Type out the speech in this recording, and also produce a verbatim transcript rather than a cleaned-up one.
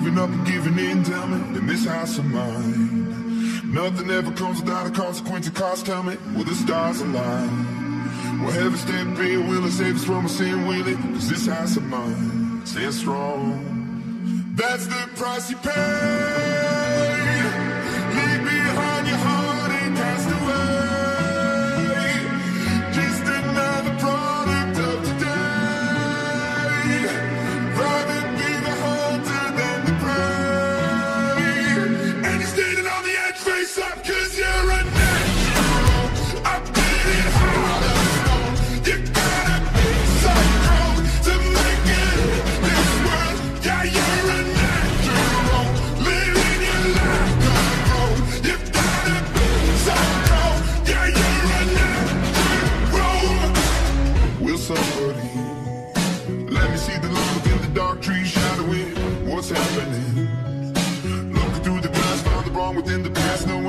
giving up and giving in, tell me, in this house of mine. Nothing ever comes without a consequence of cost, tell me, will the stars align? Will heaven step in, will it save us from a sin, will it? Cause this house of mine stands strong. That's the price you pay. Leave behind your heart and cast away. Just another product of today. Rather be the hunter than the prey. And you're standing on the edge, face up, cause you're a natural. I did it hard as stone. You gotta be so cold to make it this world. Yeah, you're a natural. Living your life control. You gotta be so cold. Yeah, you're a natural. Will somebody let me see the look in the dark trees shadowing what's happening? Looking through the glass, found the wrong within the past. No